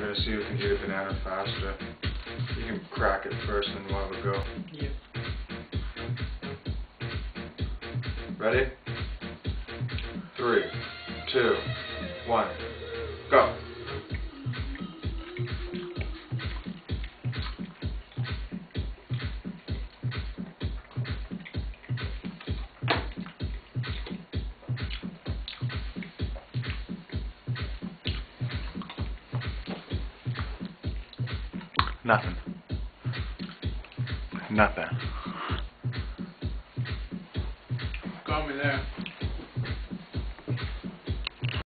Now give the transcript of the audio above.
we're going to see who can eat a banana faster. You can crack it first and then we'll have a go. Yep. Ready? 3, 2, 1, go! Nothing. Nothing. Got me there.